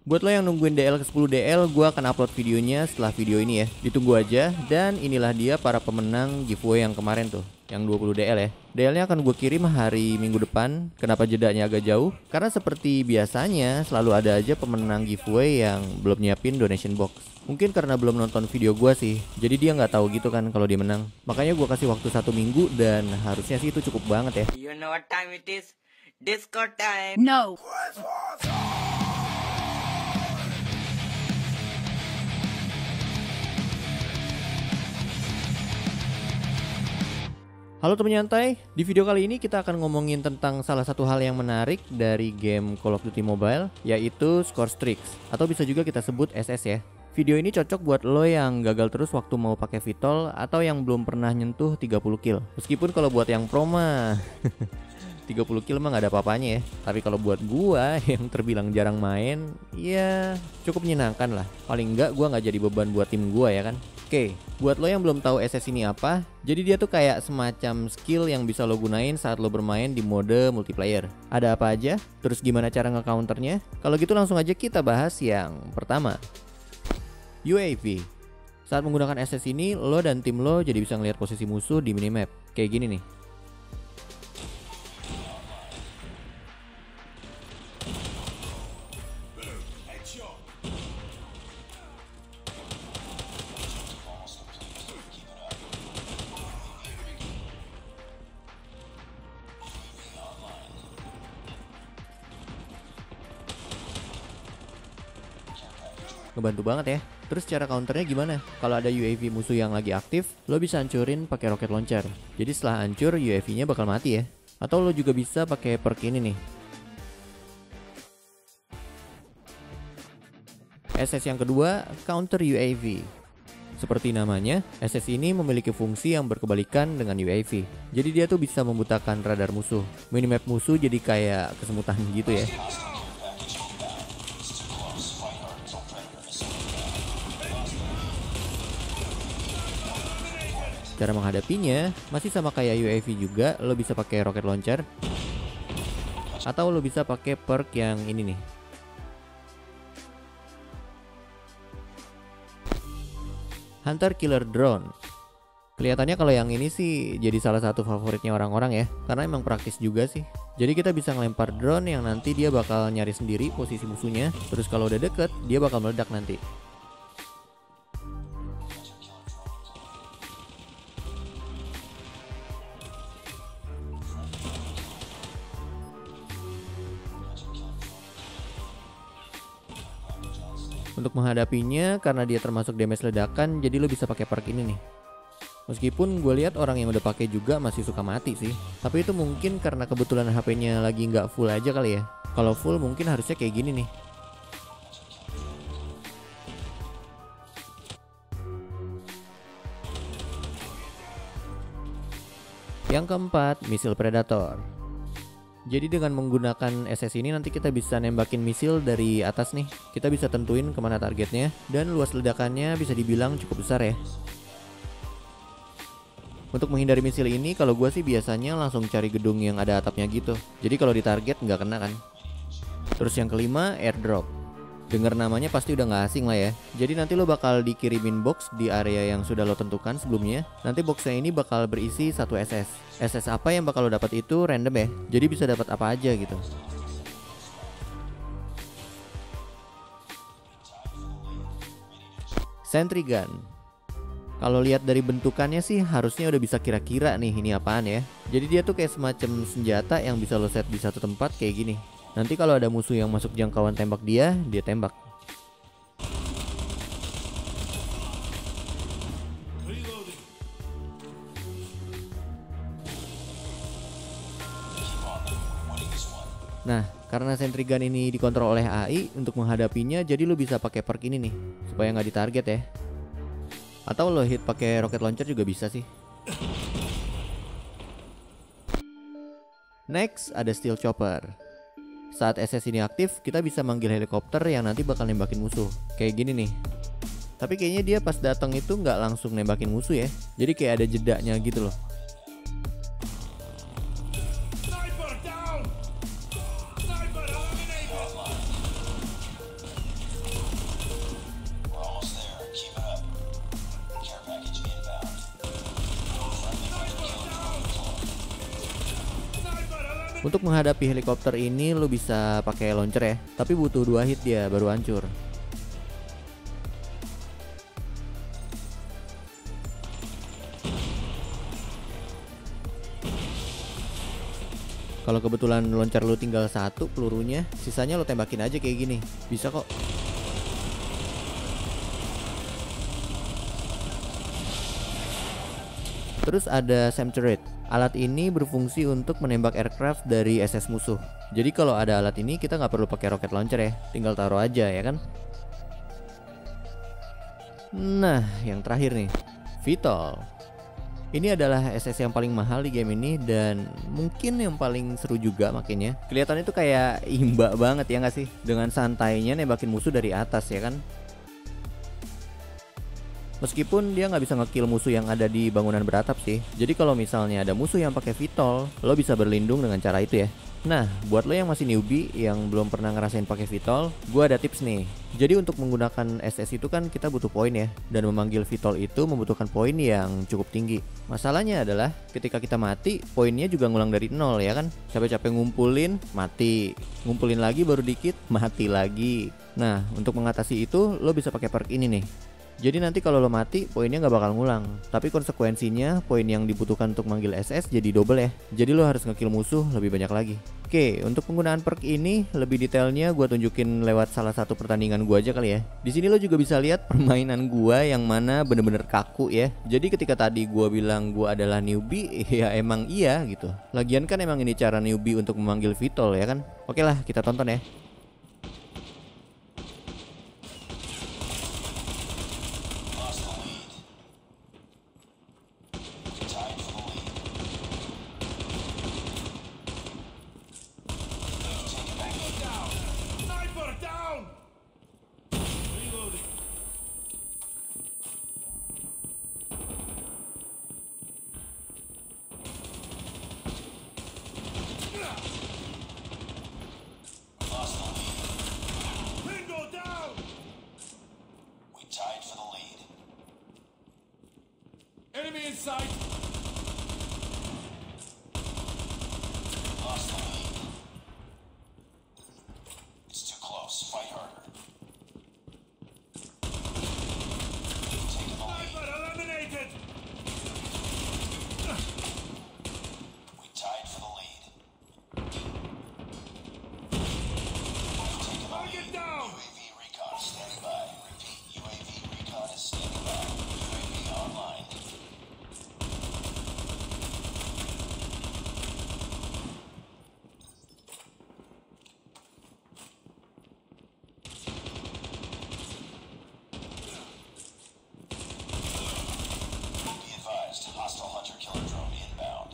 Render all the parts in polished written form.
Buat lo yang nungguin DL ke 10 DL, gue akan upload videonya setelah video ini ya. Ditunggu aja. Dan inilah dia para pemenang giveaway yang kemarin tuh, yang 20 DL ya. DL-nya akan gue kirim hari Minggu depan. Kenapa jedanya agak jauh? Karena seperti biasanya selalu ada aja pemenang giveaway yang belum nyiapin donation box. Mungkin karena belum nonton video gue sih, jadi dia nggak tahu gitu kan kalau dia menang. Makanya gue kasih waktu 1 minggu dan harusnya sih itu cukup banget ya. You know what time it is? Disco time. No. Halo teman nyantai, di video kali ini kita akan ngomongin tentang salah satu hal yang menarik dari game Call of Duty Mobile, yaitu Score Streaks, atau bisa juga kita sebut SS ya. Video ini cocok buat lo yang gagal terus waktu mau pakai Vitol atau yang belum pernah nyentuh 30 kill. Meskipun kalau buat yang pro mah 30 kill mah gak ada apa-apanya ya. Tapi kalau buat gua yang terbilang jarang main, ya cukup menyenangkan lah. Paling enggak gua gak jadi beban buat tim gua ya kan. Oke, buat lo yang belum tahu SS ini apa, jadi dia tuh kayak semacam skill yang bisa lo gunain saat lo bermain di mode multiplayer. Ada apa aja? Terus gimana cara nge-counternya? Kalau gitu langsung aja kita bahas yang pertama, UAV. Saat menggunakan SS ini, lo dan tim lo jadi bisa ngelihat posisi musuh di minimap. Kayak gini nih. Ngebantu banget ya. Terus cara counternya gimana? Kalau ada UAV musuh yang lagi aktif, lo bisa hancurin pakai rocket launcher. Jadi setelah hancur, UAV-nya bakal mati ya. Atau lo juga bisa pakai perk ini nih. SS yang kedua, counter UAV. Seperti namanya, SS ini memiliki fungsi yang berkebalikan dengan UAV. Jadi dia tuh bisa membutakan radar musuh. Minimap musuh jadi kayak kesemutan gitu ya. Cara menghadapinya masih sama kayak UAV juga, lo bisa pakai rocket launcher atau lo bisa pakai perk yang ini nih. Hunter Killer Drone. Kelihatannya kalau yang ini sih jadi salah satu favoritnya orang-orang ya, karena emang praktis juga sih. Jadi kita bisa ngelempar drone yang nanti dia bakal nyari sendiri posisi musuhnya. Terus kalau udah deket, dia bakal meledak nanti. Untuk menghadapinya, karena dia termasuk damage ledakan, jadi lo bisa pakai perk ini nih. Meskipun gue lihat orang yang udah pakai juga masih suka mati sih. Tapi itu mungkin karena kebetulan HP-nya lagi nggak full aja kali ya. Kalau full mungkin harusnya kayak gini nih. Yang keempat, misil Predator. Jadi dengan menggunakan SS ini nanti kita bisa nembakin misil dari atas nih. Kita bisa tentuin kemana targetnya. Dan luas ledakannya bisa dibilang cukup besar ya. Untuk menghindari misil ini, kalau gue sih biasanya langsung cari gedung yang ada atapnya gitu. Jadi kalau ditarget nggak kena kan. Terus yang kelima, airdrop. Dengar namanya pasti udah nggak asing lah ya. Jadi nanti lo bakal dikirimin box di area yang sudah lo tentukan sebelumnya. Nanti boxnya ini bakal berisi satu SS. SS apa yang bakal lo dapat itu random ya. Jadi bisa dapat apa aja gitu. Sentry gun. Kalau lihat dari bentukannya sih harusnya udah bisa kira-kira nih ini apaan ya. Jadi dia tuh kayak semacam senjata yang bisa lo set di satu tempat kayak gini. Nanti kalau ada musuh yang masuk jangkauan tembak dia tembak. Nah, karena sentry gun ini dikontrol oleh AI, untuk menghadapinya jadi lo bisa pakai perk ini nih, supaya nggak ditarget ya. Atau lo hit pakai rocket launcher juga bisa sih. Next, ada Steel Chopper. Saat SS ini aktif, kita bisa manggil helikopter yang nanti bakal nembakin musuh. Kayak gini nih. Tapi kayaknya dia pas datang itu nggak langsung nembakin musuh ya. Jadi kayak ada jedanya gitu loh. Untuk menghadapi helikopter ini lo bisa pakai launcher ya, tapi butuh 2 hit dia baru hancur. Kalau kebetulan launcher lo tinggal 1 pelurunya, sisanya lo tembakin aja kayak gini. Bisa kok. Terus ada SAM turret. Alat ini berfungsi untuk menembak aircraft dari SS musuh. Jadi kalau ada alat ini kita nggak perlu pakai rocket launcher ya, tinggal taruh aja ya kan. Nah, yang terakhir nih, VTOL. Ini adalah SS yang paling mahal di game ini dan mungkin yang paling seru juga makanya. Kelihatannya tuh kayak imba banget ya nggak sih? Dengan santainya nembakin musuh dari atas ya kan. Meskipun dia nggak bisa ngekill musuh yang ada di bangunan beratap sih. Jadi kalau misalnya ada musuh yang pakai VTOL, lo bisa berlindung dengan cara itu ya. Nah, buat lo yang masih newbie yang belum pernah ngerasain pakai VTOL, gue ada tips nih. Jadi untuk menggunakan SS itu kan kita butuh poin ya, dan memanggil VTOL itu membutuhkan poin yang cukup tinggi. Masalahnya adalah ketika kita mati, poinnya juga ngulang dari nol ya kan. Capek-capek ngumpulin, mati. Ngumpulin lagi baru dikit, mati lagi. Nah, untuk mengatasi itu lo bisa pakai perk ini nih. Jadi nanti kalau lo mati, poinnya nggak bakal ngulang. Tapi konsekuensinya, poin yang dibutuhkan untuk manggil SS jadi double ya. Jadi lo harus ngekill musuh lebih banyak lagi. Oke, untuk penggunaan perk ini lebih detailnya gue tunjukin lewat salah satu pertandingan gue aja kali ya. Di sini lo juga bisa lihat permainan gue yang mana bener-bener kaku ya. Jadi ketika tadi gue bilang gue adalah newbie, ya emang iya gitu. Lagian kan emang ini cara newbie untuk memanggil VTOL ya kan. Oke lah, kita tonton ya. Enemy in sight! Lost the lead. It's too close. Fight harder. Taking the lead. Sniper eliminated! We tied for the lead. Taking the lead. Down. UAV recon standing by. Repeat, UAV recon is standing by. UAV online. Hostile hunter-killer drone inbound.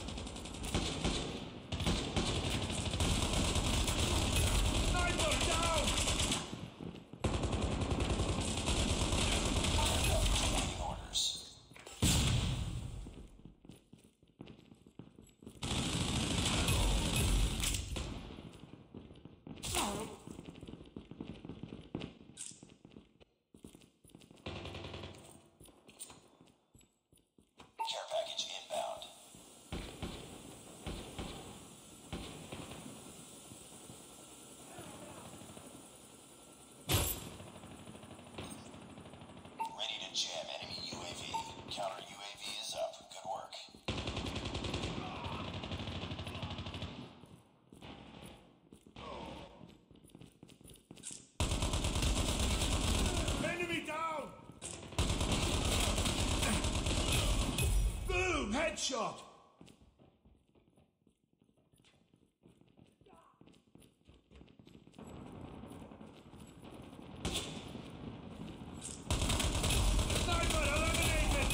Sniper down! Waiting orders. Care package inbound. Ready to jam enemy UAV. Counter UAV is up. Good work. Enemy down! Boom! Headshot! Sniper eliminated!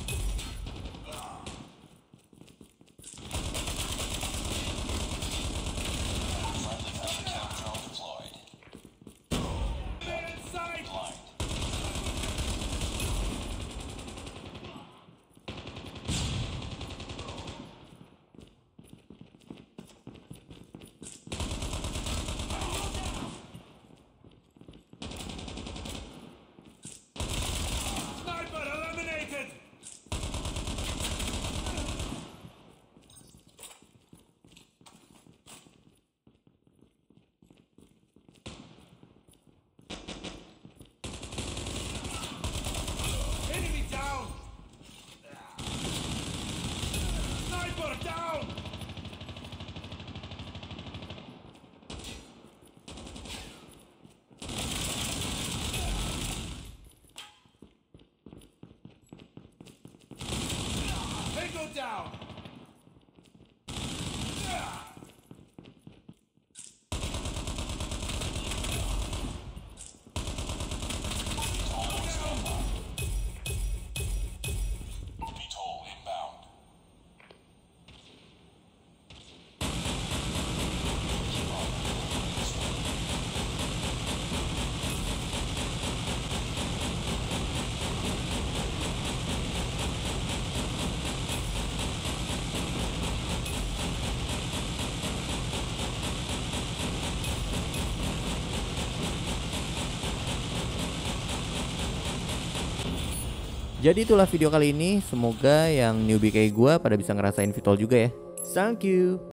Friendly counter drone deployed. Inside! Blind. down. VTOL inbound. Jadi itulah video kali ini. Semoga yang newbie kayak gua pada bisa ngerasain VTOL juga ya. Thank you.